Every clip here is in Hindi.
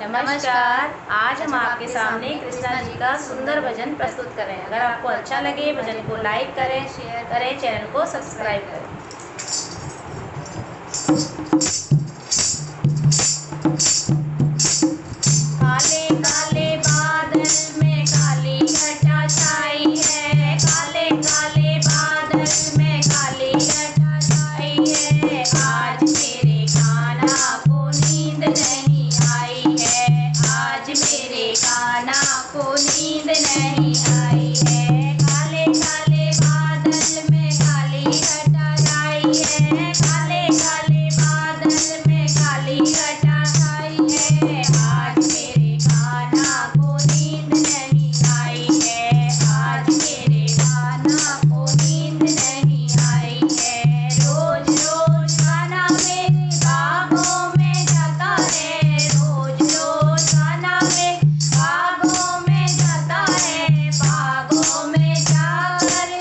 नमस्कार। आज हम आपके सामने कृष्णा जी का सुंदर भजन प्रस्तुत कर रहे हैं। अगर आपको अच्छा लगे भजन को लाइक करें, शेयर करें, चैनल को सब्सक्राइब करें। काले काले बादल में काली घटा छाई है, काले काले बादल में काली घटा छाई है। आज मेरे कान्हा को नींद नहीं आई है, आज मेरे कान्हा को नींद नहीं आई है। काले काले बादल में काली घटा छाई है, काले काले बादल में काली घटा छाई है। आज मेरे कान्हा को नींद नहीं आई है, आज मेरे कान्हा को नींद नहीं आई है। रोज रोज कान्हा मेरे बागों में जाता है, रोज रोज कान्हा मेरे बागों में जाता है। बागों में जाकर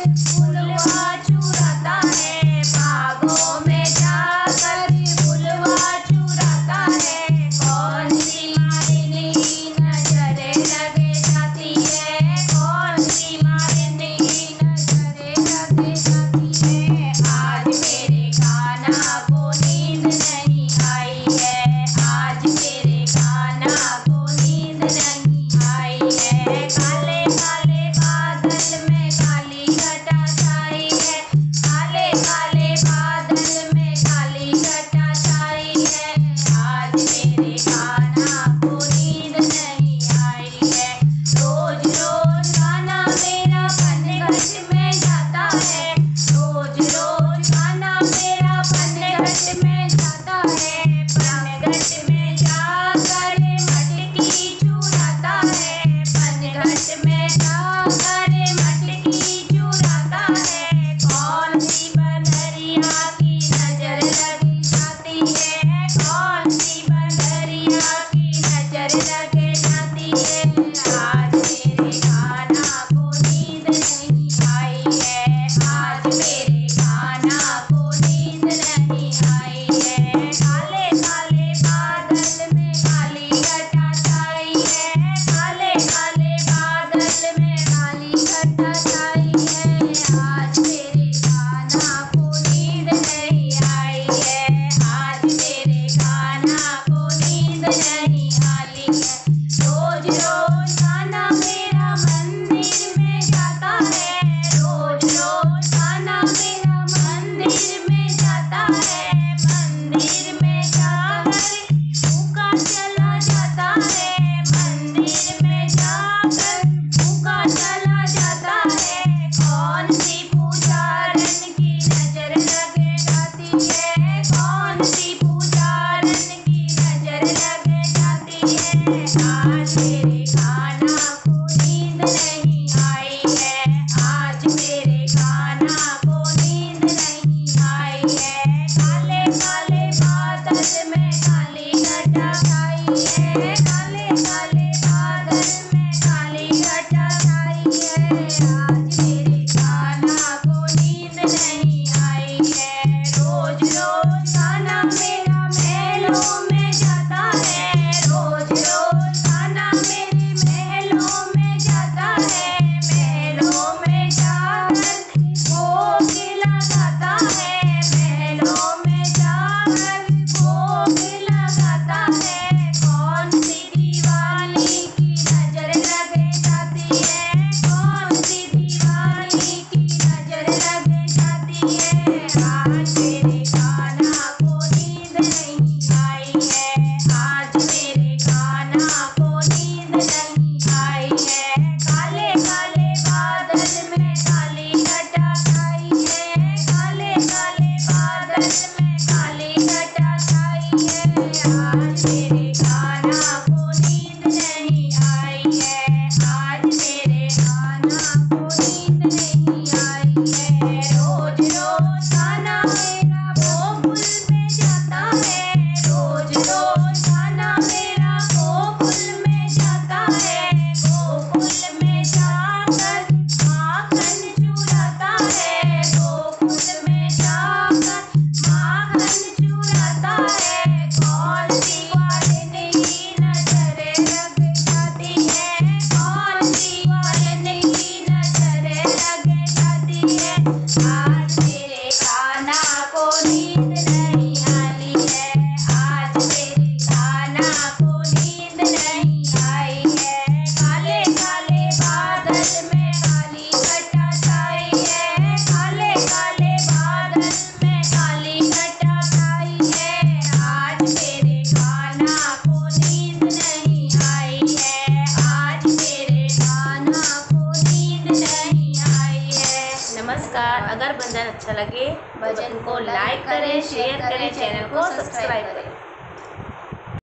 फूलवा चुराता है, बागों में जाकर फूलवा चुराता है। कौन सी मालिनी नजरे लगे जाती है, कौन सी मालिनी नजरे लगे जाती है। आज मेरे कान्हा को नींद नहीं आई है, आज मेरे कान्हा को नींद नहीं आई है। काले काले बादल में काली घटा छाई है, काले काले बादल में काली घटा छाई है। आज मेरे कान्हा को नींद नहीं आई है। रोज रोज कान्हा मेरा पनघट में जाता है, रोज रोज कान्हा मेरा पनघट में जाता है। पनघट में जाकर मटकी चुराता है, पनघट में जाकर मटकी चुराता है। कौन सी बनरिया की नजर लगी जाती है, कौन सी बनरिया की नजर लगे जाती है। आज मेरे कान्हा को नींद नहीं आई है, आज मेरे कान्हा को नींद नहीं आई है। काले काले बादल में काली घटा छाई है, काले काले बादल में काली घटा छाई है। आज मेरे कान्हा को नींद नहीं आई है, आज मेरे कान्हा को नींद नहीं आई है। रोज रोज कान्हा मेरा मंदिर में जाता है, रोज रोज कान्हा मेरा मंदिर में जाता है। मंदिर में जाकर भूखा चला जाता है, मंदिर में जाकर भूखा चला जाता है। कौन सी पूजारन की नजर लगे जाती है, कौन सी पूजारन की नजर लगे जाती है। आज मेरे कान्हा को नींद नहीं आई है, आज मेरे कान्हा को नींद नहीं आई है। काले काले बादल में काली घटा छाई है, काले काले बादल में काली घटा छाई है। आज मेरे कान्हा को नींद नहीं आई है। रोज रोज कान्हा मेरा महलों में जाता है, रोज रोज कान्हा मेरे महलों में जाता है। महलों में जाकर भोग लगाता है, महलों में जाकर भोग लगाता है। नींद नहीं आनी है, आज मेरे कान्हा को नींद नहीं आई है। काले काले बादल में काली घटा छाई है, काले काले बादल में काली घटा छाई है। आज मेरे कान्हा को नींद नहीं आई है, आज मेरे कान्हा को नींद नहीं आई है। नमस्कार। अगर भजन अच्छा लगे भजन को लाइक करें, शेयर करें, चैनल को सब्सक्राइब करें।